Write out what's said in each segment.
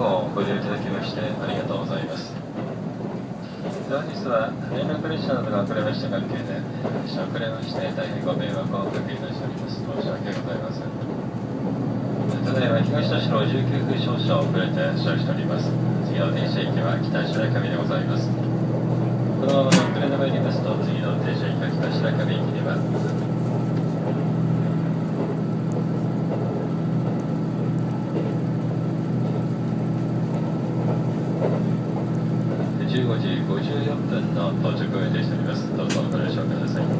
号をご利用いただきましてありがとうございます。本日は連絡列車などが遅れました関係で、遅れまして大変ご迷惑をおかけいたしております。申し訳ございません。ただいま東田市の19分少々遅れて発車しております。次の停車駅は北白神でございます。このままの遅れの参りますと、次の停車駅は北白神駅では15時54分の到着を予定しております。どうぞご了承ください。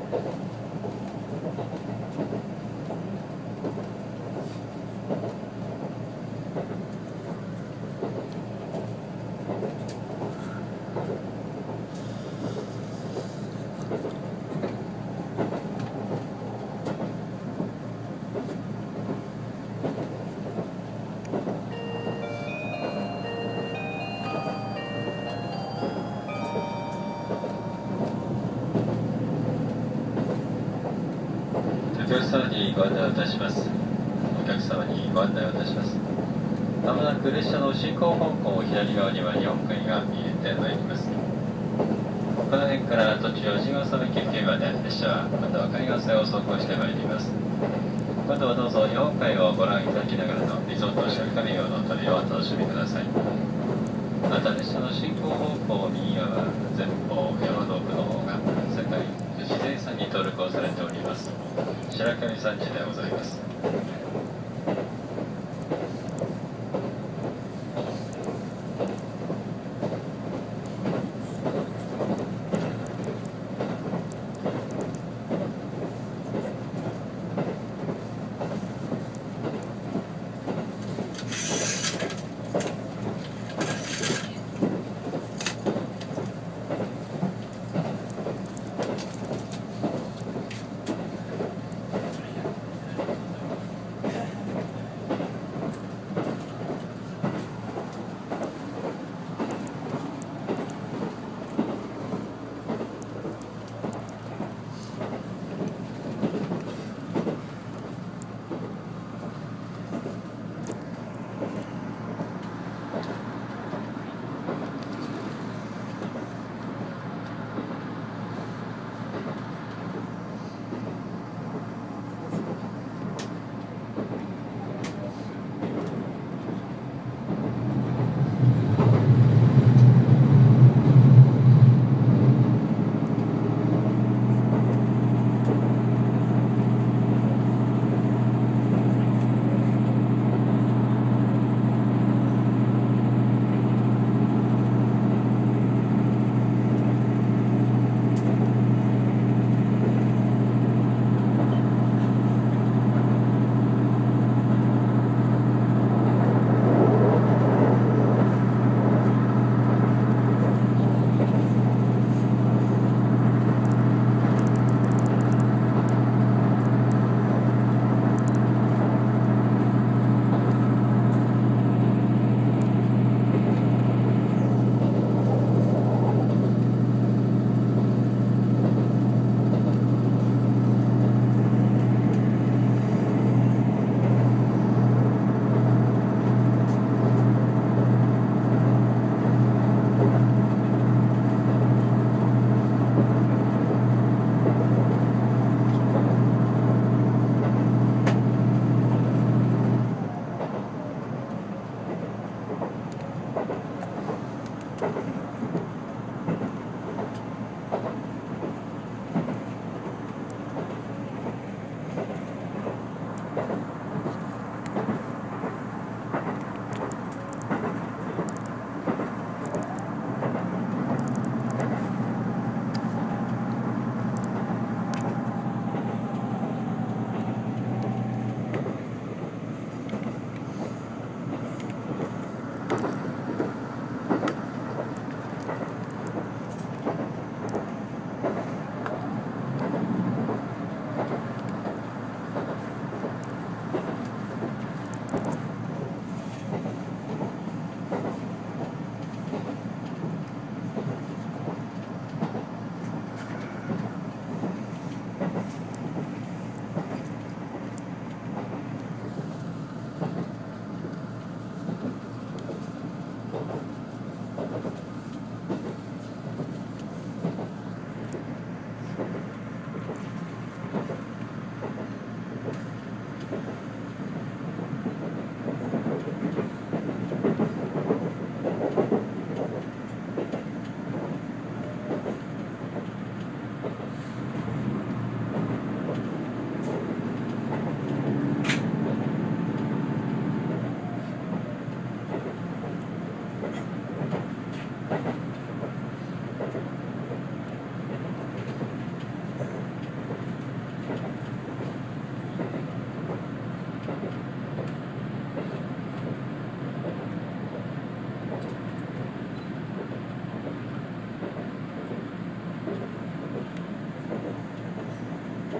お客様にご案内をいたします。お客様にご案内をいたします。まもなく列車の進行方向左側には日本海が見えてまいります。この辺から途中小島沢駅付近まで列車は今度は海岸線を走行してまいります。今度はどうぞ日本海をご覧いただきながらのリゾートシャルカリオの旅をお楽しみください。また列車の進行方向右側前方山の奥の方が世界自然遺産に登録をされております白神山地でございます。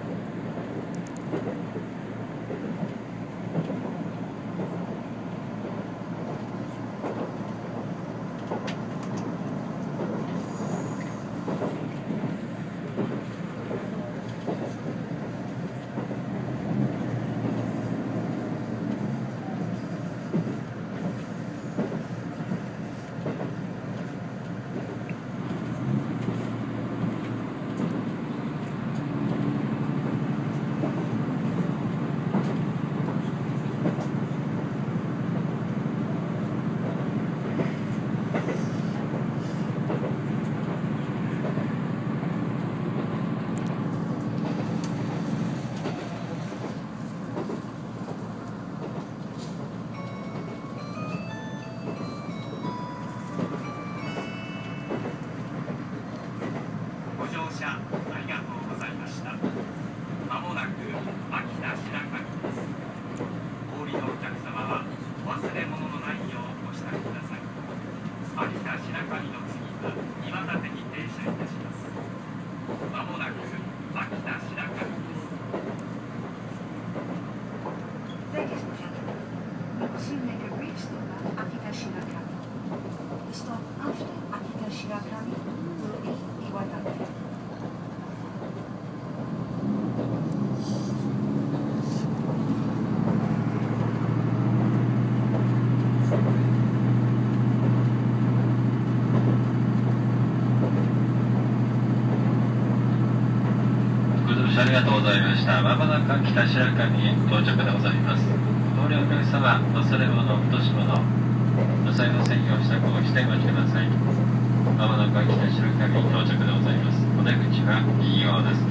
ありがとうございました。まもなく北白神に到着でございます。お降りお客様、忘れ物、落とし物、お財布専用支度をしてお待ちください。まもなく北白神に到着でございます。お出口は右側です。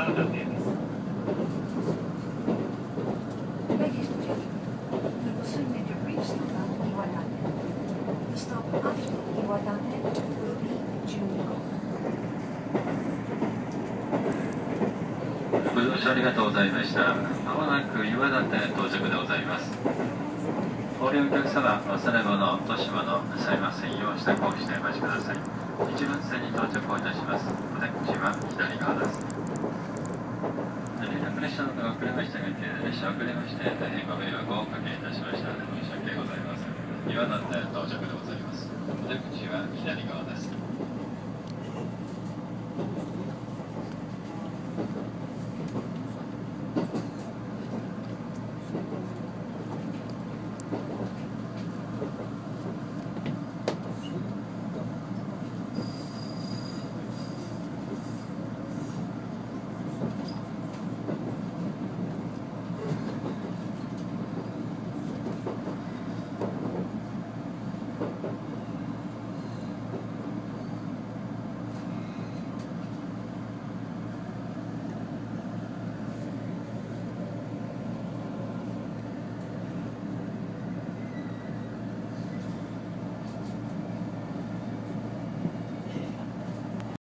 断定です。 Ladies and gentlemen, we will soon make a brief stop at Iwadate. The stop after Iwadate will be Juniko. ご乗車ありがとうございました。まもなく岩館到着でございます。お利用お客様、忘れ物、落とし物なさいませんよう支度をしてお待ちください。一番線に到着をいたします。お出口は左側です。連絡列車などが遅れましたが、列車遅れまして大変ご迷惑をおかけいたしました。申し訳ございません。岩館到着でございます。お出口は左側です。